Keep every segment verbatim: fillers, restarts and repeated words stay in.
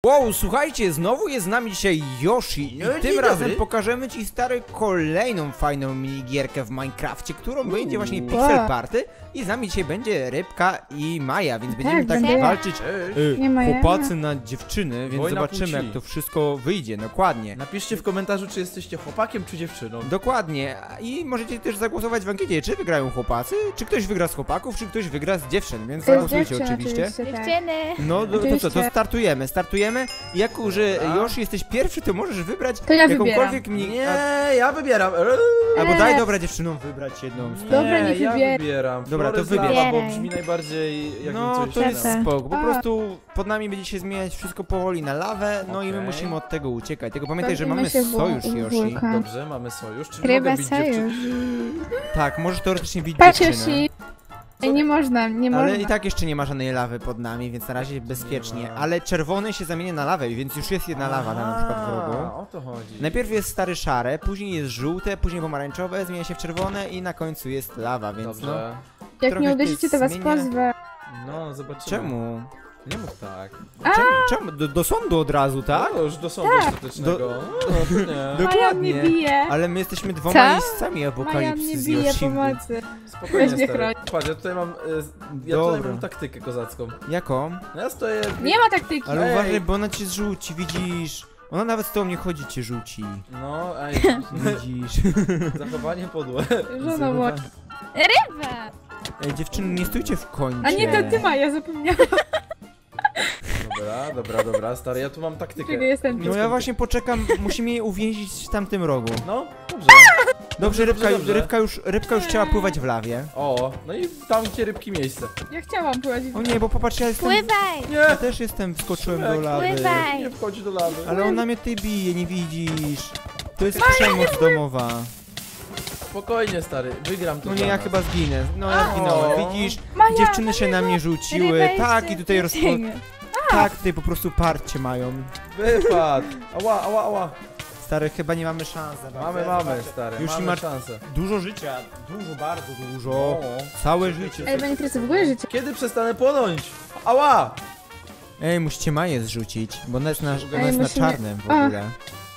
Wow, słuchajcie, znowu jest z nami dzisiaj Yoshi i No, tym dzień razem dobry. pokażemy ci stary kolejną fajną minigierkę w Minecrafcie, którą Uuu. będzie właśnie Wow. Pixel Party i z nami dzisiaj będzie Rybka i Maja, więc będziemy tak, będę ja. walczyć Cześć. y, Nie Maja. chłopacy na dziewczyny, więc Wojna zobaczymy płci. jak to wszystko wyjdzie, dokładnie. Napiszcie w komentarzu, czy jesteście chłopakiem, czy dziewczyną. Dokładnie. I możecie też zagłosować w ankiecie, czy wygrają chłopacy, czy ktoś wygra z chłopaków, czy ktoś wygra z dziewczyn, więc To jest zagłosujcie dziewczyna oczywiście. tak. Dziewczyny! No to, to co, to Oczywiście. startujemy, startujemy. Jako, że Dobra. Yoshi jesteś pierwszy, to możesz wybrać To ja jakąkolwiek wybieram. mini... Nie, a- ja wybieram. Albo Nie. daj dobra dziewczynom wybrać jedną z Nie, Dobra, nie ja wybier- wybieram. Dobra, to Flores wybierz. Lava, bo Wybieraj. brzmi najbardziej jak No coś to jest Dobra. spoko, po A. prostu pod nami będzie się zmieniać wszystko powoli na lawę, no i my Okej. musimy od tego uciekać. Tylko pamiętaj, że Bawimy mamy się w sojusz, wul- Yoshi. wulkan. Dobrze, mamy sojusz. Czy Ryba mogę być sojusz. dziewczyną? Tak, możesz teoretycznie widzieć Patrz, dziewczynę. Yoshi. Ej, nie można, nie Ale można. i tak jeszcze nie ma żadnej lawy pod nami, więc na razie bezpiecznie. Nie ma. Ale czerwony się zamienia na lawę, więc już jest jedna lawa tam na przykład w rogu. A, o to chodzi. Najpierw jest stary szare, później jest żółte, później pomarańczowe, zmienia się w czerwone i na końcu jest lawa, więc Dobrze. Jak trochę nie się uderzycie, to was zmienia. pozwę. No, zobaczymy. no. Czemu? Nie mów tak. Czemu? czemu? Do, do sądu od razu, tak? No, już do sądu ostatecznego. Do- No, to nie. Do- Maja mnie Dokładnie. bije. Ale my jesteśmy dwoma Co? miejscami Maja apokalipsy mnie z bije, Yoshim. pomocy. Spokojnie, Weź mnie stary. chroni. Patrz, ja tutaj mam, e, ja Dobra. tutaj mam taktykę kozacką. Jaką? No ja stoję... Nie ma taktyki. Ale Ej. uważaj, bo ona cię zrzuci, widzisz? Ona nawet z tobą nie chodzi, cię rzuci. No, ej, Widzisz? zachowanie podłe. Żona młodź. Ryba! Ej, dziewczyny, nie stójcie w kącie. A nie, to ty Maja, zapomniałam. Dobra, dobra, dobra, stary, ja tu mam taktykę. Czego jestem. No ja właśnie poczekam, musimy jej uwięzić w tamtym rogu. No, dobrze. Dobrze, rybka, dobrze. rybka, już, rybka już chciała pływać w lawie. O, no i tam gdzie rybki miejsce. Ja chciałam prowadzić. O nie, bo popatrz, ja jestem... Pływaj! Ja Nie, też jestem, wskoczyłem do Szymek, lawy. Pływaj! nie wchodzi do lawy. Ale ona mnie tutaj bije, nie widzisz. To jest przemoc domowa. Spokojnie, stary, wygram to No nie, dla ja nas. chyba zginę. No ja zginąłem, O. widzisz? Maja, Dziewczyny się na mnie rzuciły, Ryba tak jeszcze- i tutaj rozpo... Tak, tutaj po prostu parcie mają. Wypad! Ała, ała, ała. Stary, chyba nie mamy szans. za bardzo. Mamy, mamy, stary, Już mamy ma- szansę. Dużo życia, dużo, bardzo dużo. O. Całe życie. Ej, będzie teraz w ogóle życie. Kiedy przestanę płonąć? Ała! Ej, musicie Maję zrzucić, bo ona jest na, ona Ej, jest na musimy- czarnym w A. ogóle.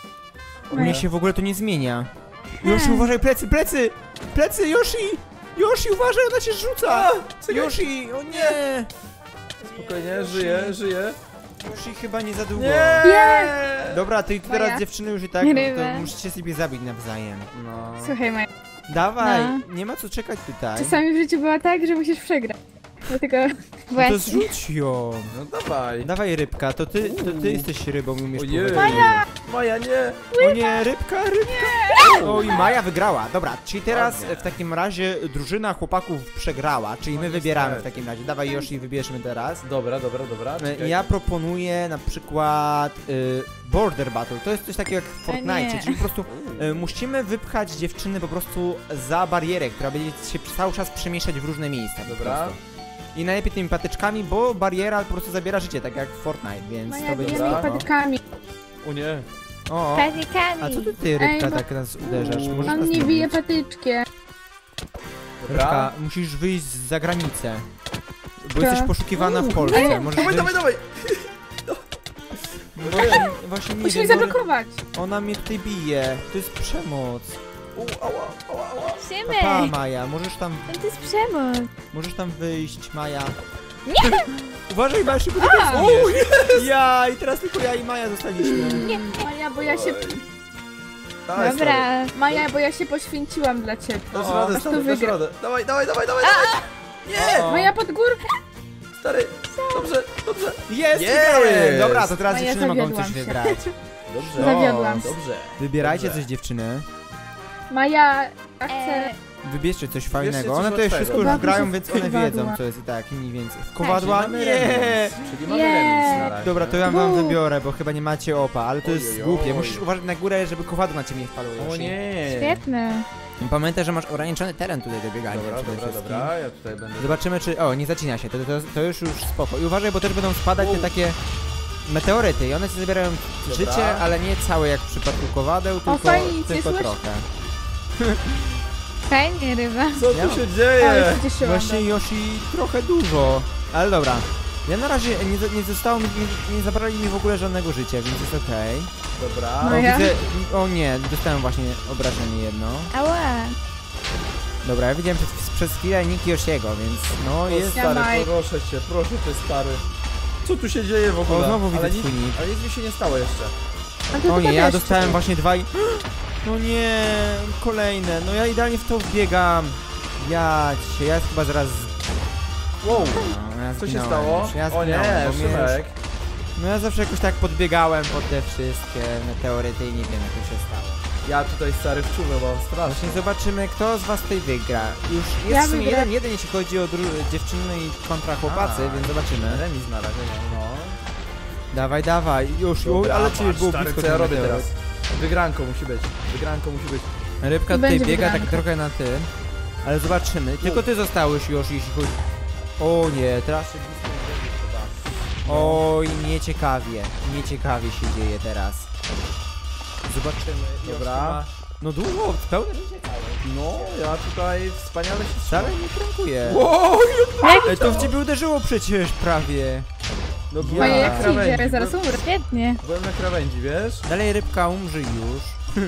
U Maja. mnie się w ogóle to nie zmienia. Yoshi, uważaj, plecy, plecy! Plecy, Yoshi! Yoshi, uważaj, ona cię rzuca! czekaj. Yoshi, o nie! Spokojnie, żyję, żyję. Yoshi chyba nie za długo. Nie! Nie! Dobra, ty teraz Maja. dziewczyny już i tak, Nie to rybę. musicie sobie zabić nawzajem. No. Słuchaj Maja, Dawaj, No. nie ma co czekać tutaj. czasami w życiu była tak, że musisz przegrać. Dlatego... No to Właśnie. zrzuć ją. No dawaj. Dawaj rybka, to ty, to ty jesteś rybą i umiesz Ojej. pływać. Maja! Maja, nie! O nie, rybka, rybka! O i Maja wygrała. Dobra, czyli teraz Ładnie. w takim razie drużyna chłopaków przegrała, czyli No my wybieramy w niestety. takim razie. Dawaj Yoshi, wybierzmy teraz. Dobra, dobra, dobra. E, Czekaj. Ja proponuję na przykład y, Border Battle. To jest coś takiego jak w A Fortnite, nie. czyli po prostu y, musimy wypchać dziewczyny po prostu za barierę, która będzie się cały czas przemieszczać w różne miejsca. Po Dobra. prostu. I najlepiej tymi patyczkami, bo bariera po prostu zabiera życie, tak jak w Fortnite, więc Maja, to będzie bijemy ich dobra. spoko. patykami. O nie. O, Patykami! a co ty, ty rybka, Ej, bo- tak nas uderzasz? Uuu. Możesz On nas nie nie bije bić? patyczkiem. Dobra. Rybka, musisz wyjść za granicę. Bo Co? jesteś poszukiwana w Uuu. Polsce. Możesz Dawaj, wyjść... dawaj, dawaj! Właśnie, właśnie nie Musimy wiem, bo zablokować. ona mnie tutaj bije. To jest przemoc. U, ała, ała, ała. Pa, Szymek! Maja, możesz tam, To jest przemoc! możesz tam wyjść, Maja. Nie! Uważaj, Maja, szybko A! do Ja, i teraz tylko ja i Maja zostaliśmy. Maja, bo ja się... Oj. Dawaj, stary. Dobra! Maja, bo ja się poświęciłem dla ciebie. Dasz O, radę, aż stary, to dasz wygra. radę. Dawaj, dawaj, dawaj, dawaj, dawaj! Nie! O. Maja pod górkę. Stary, dobrze, dobrze. Jest! Jest! wygrałem! Dobra, to teraz Maja, dziewczyny mogą zawiodłam coś się. wybrać. Dobrze. Zawiodłam. Dobrze. Wybierajcie Dobrze. coś, dziewczyny. Maja, ja chcę... E, Wybierzcie coś fajnego. coś One tutaj łatwego. wszystko już Kowadło grają, się więc w one kowadła. wiedzą, co jest i tak, mniej więcej. W Czyli kowadła? mamy Nie! remis. Czyli mamy Nie. remis na razie. Dobra, to ja wam Uuu. wybiorę, bo chyba nie macie opa, ale to jest Ojojoj. głupie. Musisz uważać na górę, żeby kowadło na ciebie nie wpadło. O Yoshi. nie. Świetne. Pamiętaj, że masz ograniczony teren tutaj do biegania. Dobra, przede dobra, wszystkim. dobra, ja tutaj będę... Zobaczymy, czy... O, nie zacina się, to, to, to już już spoko. I uważaj, bo też będą spadać te U. takie meteoryty i one ci zabierają Dobra. życie, ale nie całe jak w przypadku kowadeł, tylko, fajnie, nic nie tylko słyszę. trochę. fajnie ryba! Co Ja- tu się O, dzieje? już się cieszyłam. Właśnie Yoshi trochę dużo, ale dobra. Ja na razie nie, nie zostało mi, nie, nie zabrali mi w ogóle żadnego życia, więc jest okej. Dobra. No O, ja? widzę, o nie, dostałem właśnie obrażenie jedno. Ała. Dobra, ja widziałem przez, przez chwilę Nick Yoshiego, więc no O, jest... stary, Dawaj. proszę cię, proszę cię, stary. Co tu się dzieje w ogóle? O, znowu widzę ale, nic, twój nick. ale nic mi się nie stało jeszcze. A to O tylko nie, ja deszcz. dostałem właśnie dwa i... No nie, kolejne, no ja idealnie w to wbiegam. Ja cię, ja chyba zaraz... Wow, No, ja co się zginąłem stało? już, ja O nie, zginąłem, bo mnie już- Szymek. No ja zawsze jakoś tak podbiegałem pod te wszystkie meteoryty i nie wiem jak to się stało. Ja tutaj, stary, w czumie mam strasznie. Właśnie zobaczymy, kto z was tutaj wygra. Już jest Ja w sumie wygram. jeden, jeden jeśli chodzi o dru- dziewczyny i kontra chłopacy, A. więc zobaczymy. Remis na razie, no. Dawaj, dawaj, już, Dobra, ale ci patrz, było stary, blisko co ja ten robię meteoryt. teraz? Wygranko musi być, wygranko musi być. Rybka I tutaj będzie biega tak wygranko. trochę na tym, ale zobaczymy. Tylko ty zostałeś już, jeśli chodzi... O nie, teraz się blisko nie będzie chyba. Oj, nieciekawie, nieciekawie się dzieje teraz. Zobaczymy. Dobra. Yoshi ma- No długo, pełne życie całe. No, ja tutaj wspaniale się Wcale nie krękuję. Wow, Ej, to w ciebie uderzyło przecież prawie. no byłem Moje na jak przyjdzie, krawędzi, zaraz byłem, umrę. Świetnie. byłem na krawędzi, wiesz? Dalej rybka umrze już.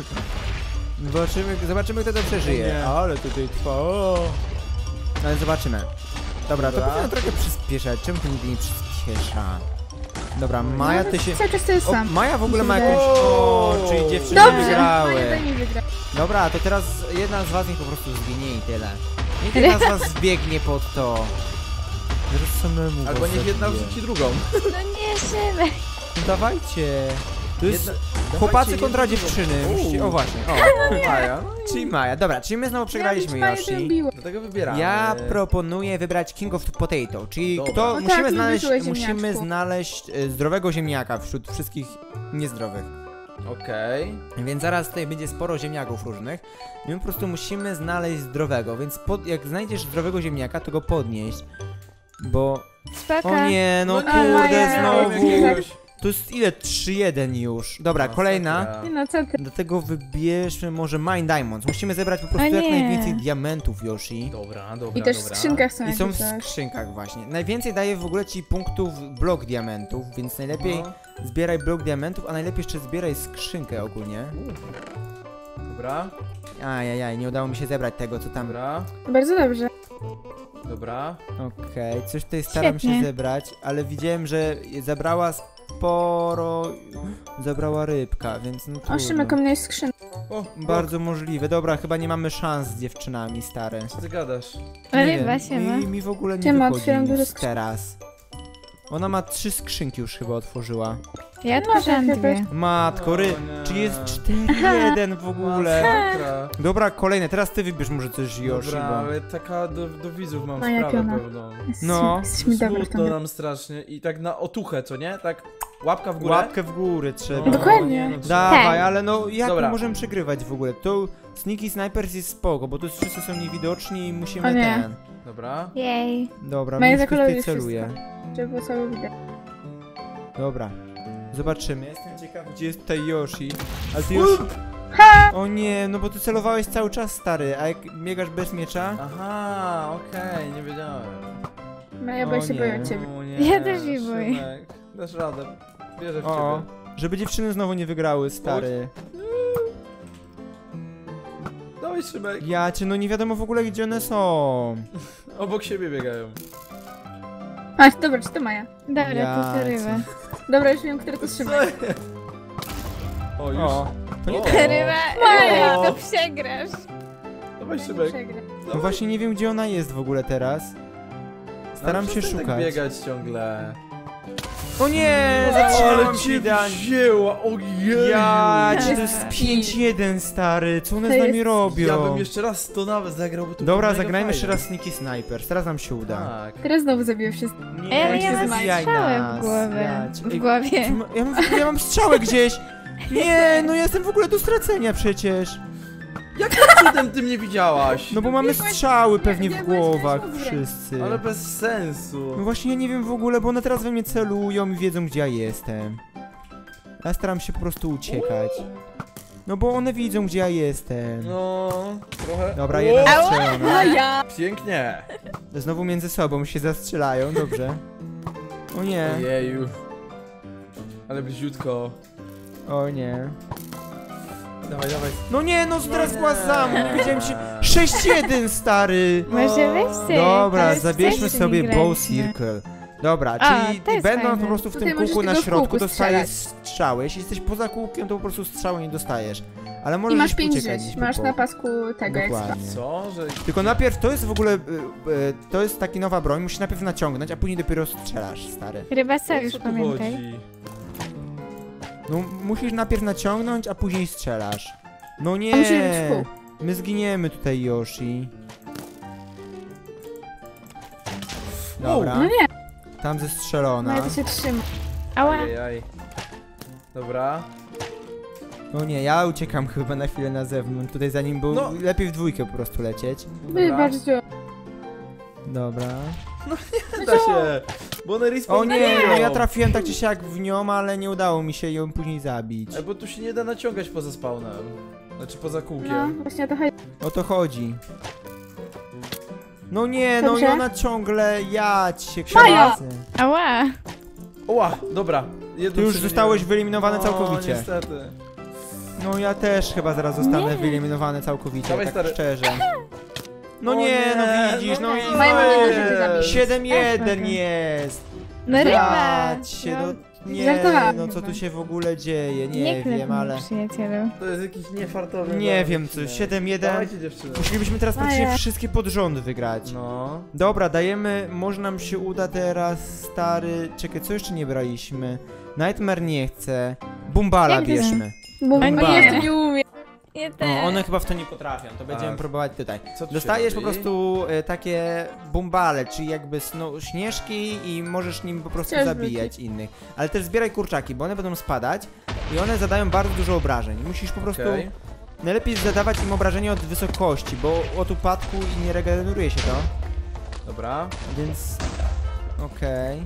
Zobaczymy, zobaczymy kto to przeżyje. Nie. Ale tutaj trwa. o. Ale zobaczymy. Dobra, to Dobra. powinno trochę przyspieszać. Czemu to nigdy nie przyspiesza? Dobra, Maja No, ty się... Cały czas to jest O, sam. Maja w ogóle Mi ma się jakąś... wydaje. O, czyli dziewczyny Dobrze, wygrały. Maja daj mi wygrać. Dobra, to teraz jedna z was niech po prostu zginie i tyle. Niech jedna z was zbiegnie pod to. Zaraz samemu Albo was niech jedna zabiję. wrzuci drugą. No nie, Szymek. No dawajcie. To jest Jedna- chłopacy dawajcie kontra jedną dziewczyny. drugą. Musicie... O Uuu. właśnie, o. O, Maja, no Czyli Maja. Dobra, czyli my znowu przegraliśmy, Maja Yoshi. lubiła. dlatego wybieramy. Ja proponuję wybrać King of Potato, czyli Dobra. kto O tak, musimy lubię znaleźć, złe musimy ziemniaczku. znaleźć e, zdrowego ziemniaka wśród wszystkich niezdrowych. Okej. Więc zaraz tutaj będzie sporo ziemniaków różnych. I my po prostu musimy znaleźć zdrowego, więc pod, jak znajdziesz zdrowego ziemniaka, to go podnieść. Bo... Spoko. O nie, no No nie, kurde, Maja, znowu. jakiegoś- To jest ile? trzy jeden już. Dobra, kolejna. Masakra. Nie no, co ty? Dlatego wybierzmy może Mine Diamonds. Musimy zebrać po prostu A jak nie. najwięcej diamentów, Yoshi. Dobra, dobra, I też w dobra. skrzynkach są I są w jakieś coś. skrzynkach właśnie. Najwięcej daje w ogóle ci punktów blok diamentów, więc najlepiej No. zbieraj blok diamentów, a najlepiej jeszcze zbieraj skrzynkę ogólnie. Dobra, Ajajaj, nie udało mi się zebrać tego, co tam... dobra, Bardzo dobrze. dobra. Okej, coś tutaj staram Świetnie. się zebrać, ale widziałem, że zabrała sporo... Zabrała rybka, więc no O, trudno. Szymek, u mnie jest skrzynka. O, Bardzo możliwe. Dobra, chyba nie mamy szans z dziewczynami, stare. Co ty gadasz? Nie Ryba wiem, się ma. mi, mi w ogóle nie Siema, wychodzi otwieram duże nic skrzynki. teraz. Ona ma trzy skrzynki już chyba otworzyła. Ja No, otworzyłam tak, dwie. jakoś- Matko, ry... O nie. Czy jest cztery jeden w ogóle? Masakra. Dobra, kolejne. Teraz ty wybierz może coś, Yoshi, Dobra, bo... ale taka do, do widzów mam No, jak sprawę ona? pełną. No. Jesteśmy dobrzy w Smutno tym. nam strasznie i tak na otuchę, co nie? Tak łapka w górę. Łapkę w górę trzeba. No, Dokładnie. no, trzeba. Dawaj, Tak. ale no jak Dobra. my możemy przegrywać w ogóle? To Sneaky Snipers jest spoko, bo tu wszyscy są niewidoczni i musimy O nie. ten... Dobra. Jej. Dobra, Maja mi już tutaj zakoloruje celuje. Żeby było cały widać. Dobra. Zobaczymy. Jestem ciekaw, gdzie jest tutaj Yoshi. Ale ty Yoshi... O nie, no bo ty celowałeś cały czas, stary, a jak biegasz bez miecza? Aha, okej, nie wiedziałem. Maja, O bo ja się nie. boję o ciebie. O nie, Ja też się boję. Szymek, dasz radę. Wierzę w O, ciebie. żeby dziewczyny znowu nie wygrały, stary. Dawaj, Szymek. Ja cię, no nie wiadomo w ogóle, gdzie one są. Obok siebie biegają. A, dobra, czy to Maja? Dobra, Ja to są ryby. Dobra, już wiem, który to Szymek. O, już. O, to nie O. ten. Ryba, Maja. ryba, to przegrasz. Dawaj, Szymek. Przegra. No właśnie nie wiem, gdzie ona jest w ogóle teraz. Staram się Tak szukać. biegać ciągle. O nie, Ale zatrzymałam się cię idealnie. wzięła, ojej. Ja To cię, to jest jest pięć jeden, stary. Co one To z nami jest- robią? Ja bym jeszcze raz to nawet zagrał, bo to Dobra, było mega zagrajmy jeszcze fajne. raz Sneaky Snipers. Teraz nam się uda. Tak. Teraz znowu zabiję wszystko. Nie, Ale nie ja mam zabijaj strzałę nas. w głowie. Ja cię- W Ej, głowie. czy ma- Ja mam, ja mam strzałę gdzieś. Nie, no ja jestem w ogóle do stracenia przecież. Jakim cudem ty mnie widziałaś? No bo mamy strzały pewnie w biegłeś głowach gdzieś w górę. wszyscy. Ale bez sensu. No właśnie ja nie wiem w ogóle, bo one teraz we mnie celują i wiedzą, gdzie ja jestem. Ja staram się po prostu uciekać. No bo one widzą, gdzie ja jestem. No, trochę. Dobra, O, jedna Ała! strzelona. Maja! Pięknie. Znowu między sobą się zastrzelają, dobrze. O nie, Ojeju. Ale bliziutko. o nie. Dawaj, dawaj. No nie, no teraz była za mną, nie wiedziałem się. sześć jeden, stary. Może weź ty. Dobra, ale zabierzmy wcześniej sobie nie bow graliśmy. circle. Dobra, A, czyli to jest będąc po fajne. prostu w Tutaj tym możesz kółku na tylko w środku kółku dostajesz strzelać. strzały. Jeśli jesteś poza kółkiem, to po prostu strzały nie dostajesz. Ale możesz I masz gdzieś pięć uciekać żyć. gdzieś po Masz boku. na pasku tego jak Dokładnie. Co? Że... Tylko najpierw, to jest w ogóle, y, y, to jest taki nowa broń, musisz najpierw naciągnąć, a później dopiero strzelasz, stary. Ryba O sojusz, co tu pamiętaj. chodzi? No musisz najpierw naciągnąć, a później strzelasz. No A musisz być nie, w kół. my zginiemy tutaj, Yoshi. Dobra, No nie, tam zestrzelona. no ja to się trzyma. Ała. Ajajaj. Dobra. No nie, ja uciekam chyba na chwilę na zewnątrz, tutaj zanim był, No. lepiej w dwójkę po prostu lecieć. Wybacz, Dzio. Dobra. Da się. Bo one respawn O nie, no ja trafię. trafiłem tak czy siak w nią, ale nie udało mi się ją później zabić. Ej, bo tu się nie da naciągać poza spawnem. Znaczy poza No, kółkiem. właśnie o to chodzi. O to chodzi. No nie, no i Dobrze. ona ciągle jać się Maja! kręcę. Ała. Oła, dobra. Jedno Ty już przegoniłem. zostałeś wyeliminowany No, całkowicie. niestety. No ja też chyba zaraz zostanę Nie. wyeliminowany całkowicie, Dawaj, tak stary. szczerze. No O nie, nie, no widzisz, no no i nie. Maja ma jedno Ej. życie zabić. siedem jeden Ech, mogę. jest. No ryba. Dać się, no nie, Żartowałam no co chyba. tu się w ogóle dzieje, nie, Nie klep wiem, mnie, ale... przyjacielu. To jest jakiś niefartowy. Nie zawód, wiem co, nie. siedem jeden. Dawajcie dziewczyny. Musielibyśmy teraz Maja. praktycznie wszystkie pod rząd wygrać. No. Dobra, dajemy, może nam się uda teraz, stary... Czekaj, co jeszcze nie braliśmy? Nightmare nie chce. Bumbala Jak to bierzmy. Bo A ja nie. jeszcze nie umiem. Nie No, też. one chyba w to nie potrafią, to będziemy Tak. próbować tutaj. Co tu się Dostajesz po robi? prostu e, takie bumbale, czyli jakby sno, śnieżki i możesz nim po prostu Chciałeś zabijać innych. Ale też zbieraj kurczaki, bo one będą spadać i one zadają bardzo dużo obrażeń. Musisz po prostu... Okej. Najlepiej zadawać im obrażenia od wysokości, bo od upadku i nie regeneruje się to. Dobra. Więc... Okej.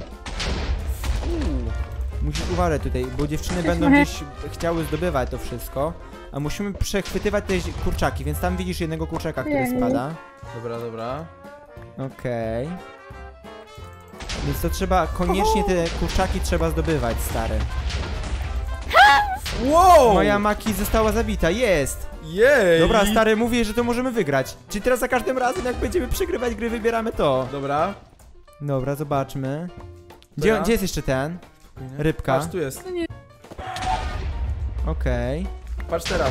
Musisz uważać tutaj, bo dziewczyny będą gdzieś chciały zdobywać to wszystko. A musimy przechwytywać te kurczaki, więc tam widzisz jednego kurczaka, który Jej. spada. Dobra, dobra. Okej. Więc to trzeba, koniecznie te kurczaki trzeba zdobywać, stary. Wow! Moja Maki została zabita, jest! Jej! Dobra, stary, mówię, że to możemy wygrać. Czyli teraz za każdym razem, jak będziemy przegrywać gry, wybieramy to. Dobra. Dobra, zobaczmy. Gdzie, Dobra. gdzie jest jeszcze ten? Rybka. Patrz, tu jest. Okej. Patrz teraz.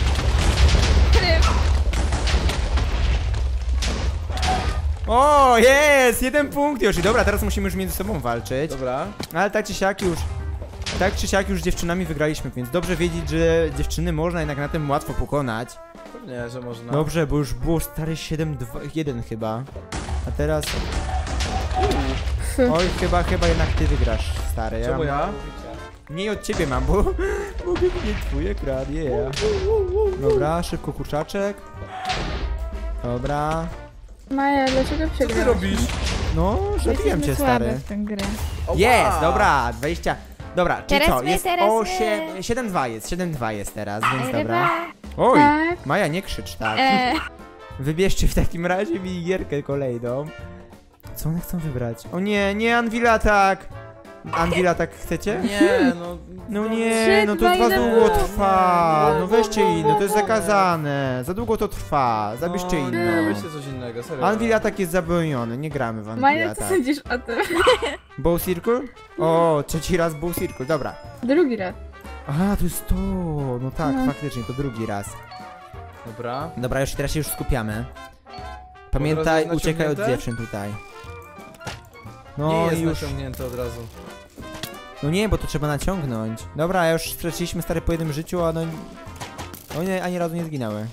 O, jest! Jeden punkt już. I dobra, teraz musimy już między sobą walczyć. Dobra. Ale tak czy siak już... Tak czy siak już z dziewczynami wygraliśmy, więc dobrze wiedzieć, że dziewczyny można jednak na tym łatwo pokonać. Pewnie, że można. Dobrze, bo już było stary siedem dwa jeden chyba. A teraz... Oj, chyba, chyba jednak ty wygrasz, stary. Czemu mam- ja? Mniej od ciebie mam, bo mogę mieć twój ekran, yeah. Dobra, szybko kurczaczek. Dobra. Maja, dlaczego Co ty przegrałaś? robisz? No, zabiłem cię, Jesteśmy słabe stary. w tę grę. Oła! Jest, dobra, dwadzieścia. Dobra, czyli Teraz co? my, Jest teraz osiem, my. siedem dwa jest, siedem dwa jest teraz, więc Ryba. dobra. Oj, Tak. Maja, nie krzycz tak. E, Wybierzcie w takim razie minigierkę kolejną. Co one chcą wybrać? O nie, nie Anvil Attack! Anvil Attack chcecie? Nie, no. No Trzy, nie, no to dwa, za jeden, długo dwa. trwa. Nie, No weźcie inne, to jest zakazane. Za długo to trwa, zabierzcie no, inne. Nie, weźcie coś innego, serio. Anvil Attack jest zabroniony, nie gramy w Anvil Maja, co Attack. sądzisz o tym? Bow Circle? O, trzeci raz Bow Circle, dobra. Drugi raz. Aha, to jest to. No tak, No. faktycznie, to drugi raz. Dobra. Dobra, już teraz się już skupiamy. Pamiętaj, Od razu uciekaj od naciągnięte? dziewczyn tutaj. No nie jest i już. naciągnięte od razu. No nie, bo to trzeba naciągnąć. Dobra, już straciliśmy stary po jednym życiu, a no... One ani razu nie zginęły.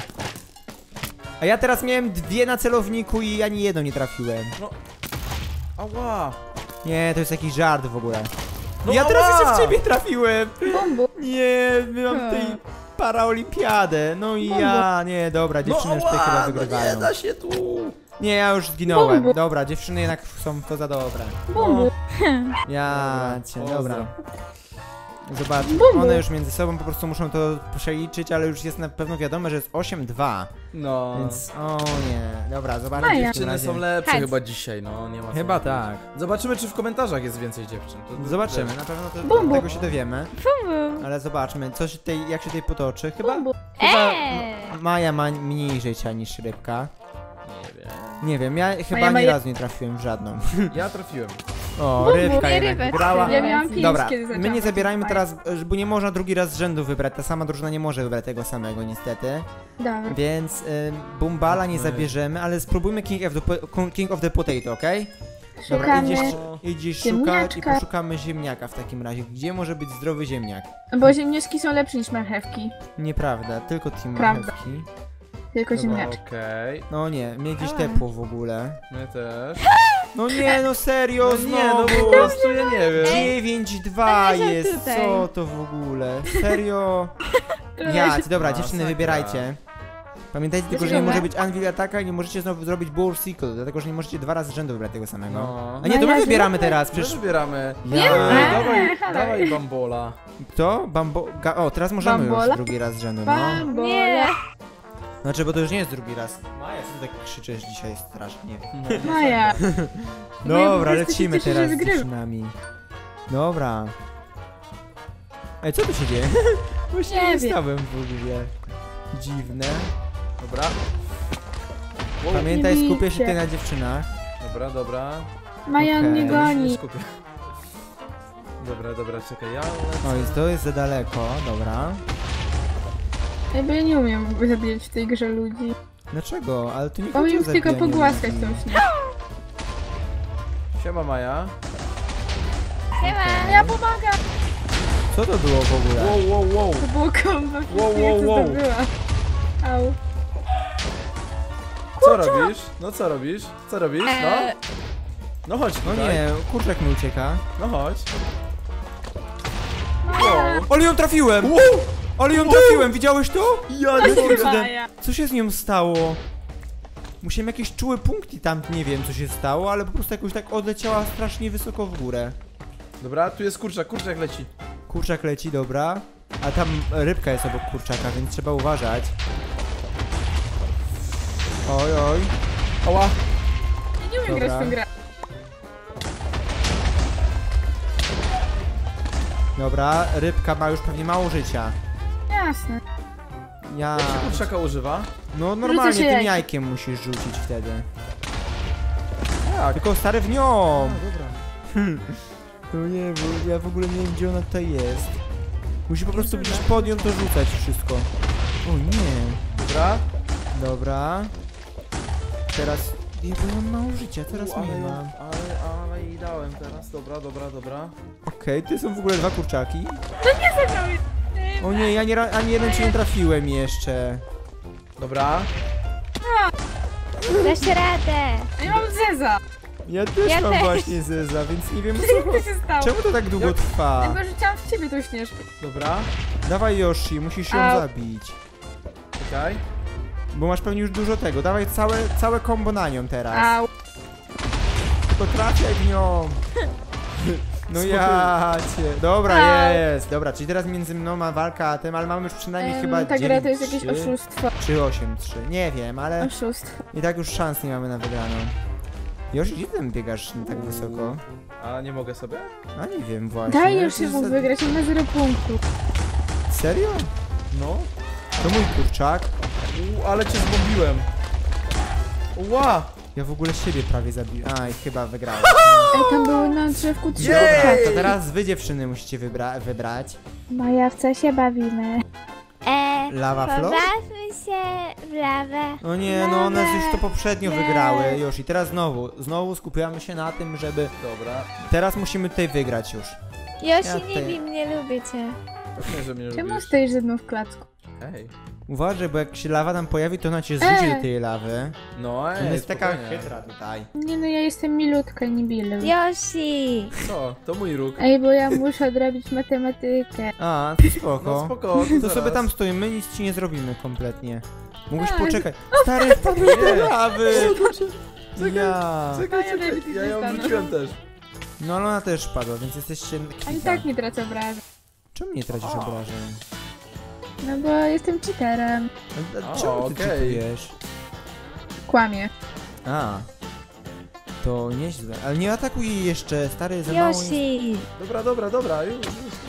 A ja teraz miałem dwie na celowniku i ani jedną nie trafiłem. Ała! Nie, to jest jakiś żart w ogóle. No ja teraz ała! jeszcze w ciebie trafiłem! Bombu. Nie, my mam tej paraolimpiadę. No i ja, nie, dobra, dziewczyny już tutaj ała, chyba no wygrywają. nie da się tu! Nie, ja już zginąłem. Bombu. Dobra, dziewczyny jednak są to za dobre. Bombu. Ja Dobra, cię, pozdro. dobra. Zobacz, Bum. one już między sobą po prostu muszą to przeliczyć, ale już jest na pewno wiadomo, że jest osiem dwa. No. Więc, o nie. Dobra, zobaczmy. Maja. w takim Dziewczyny razie. są lepsze Chodź. chyba dzisiaj, no nie ma Chyba co. tak. Zobaczymy, czy w komentarzach jest więcej dziewczyn. To- Zobaczymy, na pewno to, Bum, bum. tego się dowiemy. Bum, bum. Ale zobaczmy, co się tej, jak się tej potoczy. Chyba, Bum, bum. chyba Eee. Maja ma mniej życia niż rybka. Nie wiem. Nie wiem, ja chyba Maja ma ani je- razu nie trafiłem w żadną. Ja trafiłem. O, bum. rybka Nie, jednak rybek. wygrała. Ja miałam pięć, Dobra, kiedy my zaczęłam. nie zabierajmy Maja. teraz, bo nie można drugi raz z rzędu wybrać, ta sama drużyna nie może wybrać tego samego niestety, Dobra. więc y, Bumbala nie Okej. zabierzemy, ale spróbujmy King of the, po- King of the Potato, okej? Dobra, Szukamy, idziesz, idziesz szukać i ziemniaczka. poszukamy ziemniaka w takim razie. Gdzie może być zdrowy ziemniak? bo ziemniaczki są lepsze niż marchewki. Nieprawda, tylko team Prawda. marchewki. Tylko Dobra, ziemniaczki. okej. No nie, mnie gdzieś A. tepło w ogóle. My też. No nie, no serio, No nie, no znowu! po prostu ja nie wiem. dziewięć dwa Leżał jest, tutaj. co to w ogóle? Serio? Trochę Ja, się- dobra, dziewczyny, Masakra. wybierajcie. Pamiętajcie tylko, że nie Dobra. może być Anvil Attacka i nie możecie znowu zrobić Bull Cycle, dlatego że nie możecie dwa razy z rzędu wybrać tego samego. No. A nie, to my No ja wybieramy źle- teraz, My przecież... wybieramy. Ja... Ej, dawaj, halo. dawaj bambola. Kto? Bambo... Ga... O, teraz możemy już Bambola? drugi raz z rzędu, no. Bambola. Nie. Znaczy, bo to już nie jest drugi raz. Maja, co ty tak krzyczysz dzisiaj strasznie? Maja. Bo ja po Dobra, prostu się lecimy cieszę, że teraz z wygrywam. dziewczynami. Dobra. Ej, co tu się dzieje? Właśnie Nie nie wiem. stałem w ogóle. Dziwne. Dobra. Wow. Pamiętaj, Nie skupię się bijcie. tutaj na dziewczynach. Dobra, dobra. Maja Okej. mnie Ja się nie goni. skupię. Dobra, dobra, czekaj, ja O, lecę. jest, to jest za daleko, dobra. Ja by nie umiem w ogóle zabijać w tej grze ludzi. Dlaczego? Ale tu nie chodzi o Powiem tylko zabijanie pogłaskać ludzi. tą śnieg. Siema Maja. Siema. Ja pomagam! Co to było w ogóle? Wow, wow, wow. To było kombo, Wow, wszystkie wow, co wow. zdobyła. Au. Co robisz? No co robisz? Co robisz? No? Eee. No chodź No tutaj. nie, kurczak mi ucieka. No chodź. Maja. Ale ją trafiłem! Wow! Ale ją trafiłem, widziałeś to? Ja nie mogę. Maja. Co się z nią stało? Musiałem jakieś czułe punkty tam, nie wiem co się stało, ale po prostu jakoś tak odleciała strasznie wysoko w górę. Dobra, tu jest kurczak, kurczak leci. Kurczak leci, dobra. A tam rybka jest obok kurczaka, więc trzeba uważać. Oj, oj. Oła. Ja nie umiem Dobra. grać w tę grę. Dobra, rybka ma już pewnie mało życia. Jasne. Ja... Jak się kurczaka używa? No normalnie się tym jajkiem. jajkiem musisz rzucić wtedy. Jak? Tylko stary w nią! dobra. No nie, bo ja w ogóle nie wiem gdzie ona tutaj jest. Musi po prostu gdzieś pod nią to rzucać wszystko. O nie. Dobra. Dobra. Teraz... Nie, bo ja mam mało życia, teraz U, ale, nie ją- mam. ale, ale jej dałem teraz. Dobra, dobra, dobra. Okej, tu są w ogóle dwa kurczaki. Nie zagrał. O nie, ja nie, ra- ani jeden ci nie trafiłem jeszcze. Dobra. Dasz radę. Ja mam zeza. Ja też Ja mam też. właśnie zeza, więc nie wiem Co się stało? czemu to tak długo Jak- trwa. Ja go rzuciłam w ciebie tą śnieżkę. Dobra. Dawaj Yoshi, musisz ją Au. zabić. Czekaj. Bo masz pewnie już dużo tego. Dawaj całe, całe kombo na nią teraz. Au. Tylko trafiaj w nią. No Spokojnie. ja cię. Dobra, Au. jest. Dobra, czyli teraz między mną a walka a tym, ale mamy już przynajmniej Em, chyba Ta gra to jest dziewięć jakieś trzy oszustwo. czy osiem trzy. Nie wiem, ale Oszustwo. i tak już szans nie mamy na wygraną. Yoshi, gdzie ty tam biegasz tak wysoko? A nie mogę sobie? A nie wiem właśnie. Daj już To się jest mu za- wygrać, on ma zero punktów. Serio? No. To mój kurczak. U, ale cię zbombiłem. Ła! Ja w ogóle siebie prawie zabiłem. A, i chyba wygrałem. Ej, tam były na drzewku trzy. Jej! Dobra, to teraz wy dziewczyny musicie wybra wybrać. Maja, w co się bawimy? Eee, Lava Flow? pobawmy się w lawę. No nie, no one już to poprzednio Nie. wygrały już i teraz znowu, znowu skupiamy się na tym, żeby... Dobra. Teraz musimy tutaj wygrać już. Yoshi, Ja nie tutaj- bij mnie, lubię cię. Pewnie, że mnie Czemu lubisz. stoisz ze mną w klacku? Ej. Uważaj, bo jak się lawa tam pojawi, to ona cię zrzuci Ej. do tej lawy. No ej, Ona jest taka spokojnie. chytra tutaj. Nie no, ja jestem milutka, nie bilu. Yoshi. Co? To mój róg. Ej, bo ja muszę odrobić matematykę. A, to spoko. No spoko. To zaraz. sobie tam stoimy, nic ci nie zrobimy kompletnie. Mógłbyś Tak. poczekać. Stary, wpadłeś do Nie. lawy! Czekaj, Ja. Czekaj, A ja czekaj. David Ja ją dostanę. wrzuciłem też. No ale ona też padła, więc jesteście A i kwita. tak nie tracę obrażeń. Czemu nie tracisz O. obrażeń? No bo jestem cheaterem. A, a O, czemu ty okej. cheatujesz? Kłamie. A. To nieźle. Ale nie atakuj jej jeszcze, stary, za mało jest... Yoshi. Dobra, dobra, dobra, już, już.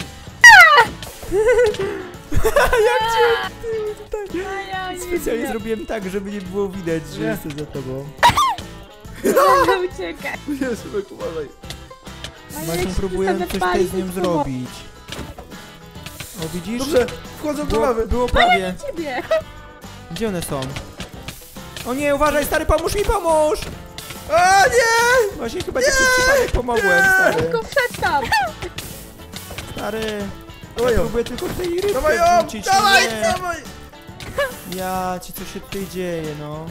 A ja nie Specjalnie wiem. zrobiłem tak, żeby nie było widać, że Nie. jestem za tobą. Uciekaj. Jezu, uważaj. Właśnie próbuję coś tutaj z nią zrobić. O, widzisz? Dobrze, wchodzą do Było, lawy. było prawie. Ciebie. Gdzie one są? O nie, uważaj, stary, pomóż mi, pomóż! A nie! Właśnie chyba ci przez przypadek pomogłem, stary. Tylko wszedł tam. Stary. Dawaj Ja ją. próbuję tylko tej rybkę Dawaj ją! wrzucić, Dawaj, nie. dawaj! Ja ci co się tutaj dzieje, no.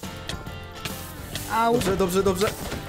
Au. Dobrze, dobrze, dobrze.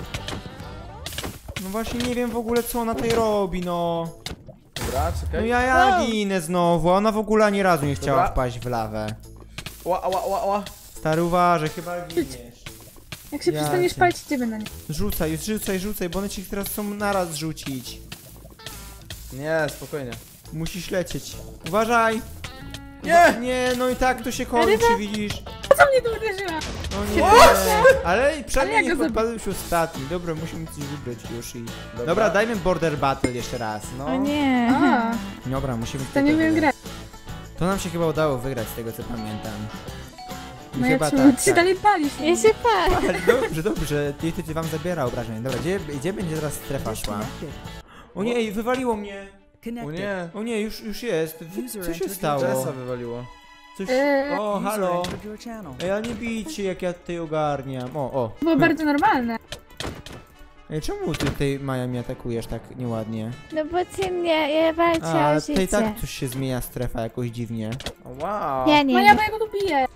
No właśnie nie wiem w ogóle co ona tutaj robi, no. Dobra, No czekaj. ja, ja ginę znowu, a ona w ogóle ani razu nie chciała Dobra. wpaść w lawę. Ła, ła, ła, ła. Stary, uważaj, chyba giniesz. Jak się Ja przestaniesz cię. palić, ciebie na nie. Rzucaj, rzucaj, rzucaj, bo one ci teraz chcą naraz rzucić. Nie, spokojnie. Musisz lecieć. Uważaj! Nie! No, nie, no i tak to się kończy, Ryba. widzisz? Po co mnie tu uderzyła? No nie, ale przynajmniej Ale ja nie go podpadł już ostatni. Dobra, musimy coś wybrać już i... Dobra, Dobra. dajmy Border Battle jeszcze raz, no. O nie. A, Dobra, musimy... to nie tutaj wiem wygrać. grać. To nam się chyba udało wygrać z tego co pamiętam. I No ja chyba ci tak, ty się tak. dalej palisz. Ja się pa. Ale dobrze, dobrze, ty, ty, ty wam zabiera obrażeń. Dobra, gdzie, gdzie będzie teraz strefa szła? O nie, ej, wywaliło mnie! O nie. O nie, już, już jest. Co się Jessa stało? wywaliło. Coś... Eee. O, halo! Ej, ale nie bijcie jak ja tutaj ogarniam. O, o. To było bardzo normalne. Ej, czemu ty tej Maja mnie atakujesz tak nieładnie? No bo ty mnie, ja walczę A, o ale tutaj życie. tak coś się zmienia strefa jakoś dziwnie. O, wow. Ja nie Maja, wiem. bo ja go tu biję.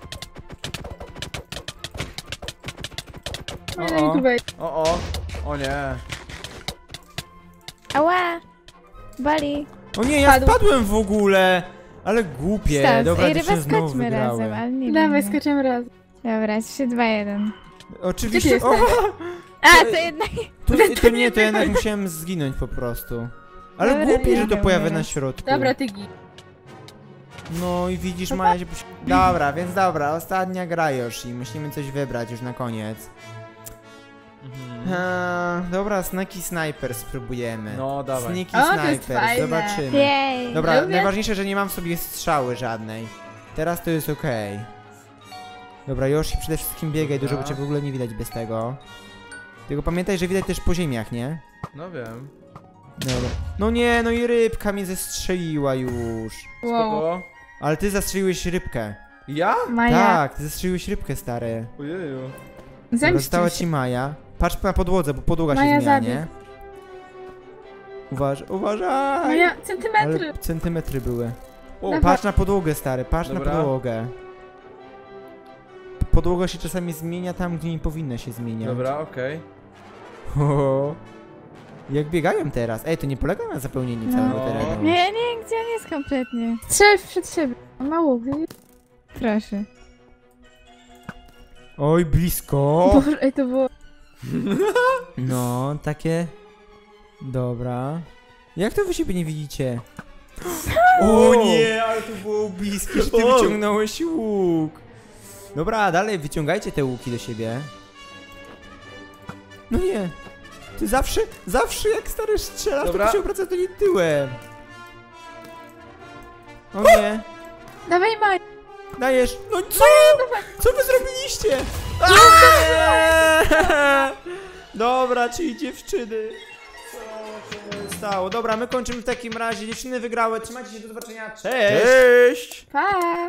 Maja, O, o. na YouTube. O, o. O nie. Ała. Boli. O nie, ja Padł. spadłem w ogóle! Ale głupie, Stop. dobra, Ej, to ryba się znowu skoczmy razem, wygrałem. ale nie Dawaj, wiem. skaczemy raz. Dobra, trzy, dwa, jeden. Oczywiście, Gdzie ty o, A, to jednak... to, to nie, to jednak musiałem zginąć po prostu. Ale Dobra, głupie, że ja to wiem, pojawia wiem. na środku. Dobra, tygi. No i widzisz, Maja się... posi- Dobra, więc dobra, ostatnia gra już i musimy coś wybrać już na koniec. Eee, dobra, Snaki Sniper spróbujemy. No, dawaj. Sneaky O, to jest Sniper, fajne. zobaczymy. Jej. Dobra, Lubię. najważniejsze, że nie mam w sobie strzały żadnej. Teraz to jest okej. Dobra, Yoshi, przede wszystkim biegaj, dużo Dobra. by cię w ogóle nie widać bez tego. Tylko pamiętaj, że widać też po ziemiach, nie? No wiem. Dobra. No nie, no i rybka mnie zestrzeliła już. Wow. Spoko. Ale ty zastrzeliłeś rybkę. Ja? Maja, Tak, ty zastrzeliłeś rybkę, stary. Ojeju. Dobra, zemścił została się. ci Maja. Patrz na podłodze, bo podłoga Maja, się zmienia, zabieg. nie? Uważ, uważaj! Maja, centymetry. Ale centymetry były. O, Dawaj. Patrz na podłogę, stary, patrz Dobra. na podłogę. Podłoga się czasami zmienia tam, gdzie nie powinna się zmieniać. dobra, okej. O, jak biegają teraz. Ej, to nie polega na zapełnieniu całego No. terenu. Nie, nie, gdzie on jest kompletnie? Strzel przed siebie. On ma łuk. Proszę. Oj, blisko. Boże, ej, to było... No, takie... Dobra. Jak to wy siebie nie widzicie? O nie, ale to było bliskie, że ty O. wyciągnąłeś łuk. Dobra, dalej wyciągajcie te łuki do siebie. No nie. Ty zawsze, zawsze jak stary strzelasz, Dobra. to ty się obraca do niej tyłem. O nie. Dawaj, Maja. Dajesz. No co? Co wy zrobiliście? A, nie! Dobra, czyli dziewczyny. Co się stało? Dobra, my kończymy w takim razie. Dziewczyny wygrały. Trzymajcie się, do zobaczenia. Cześć! Cześć! Pa!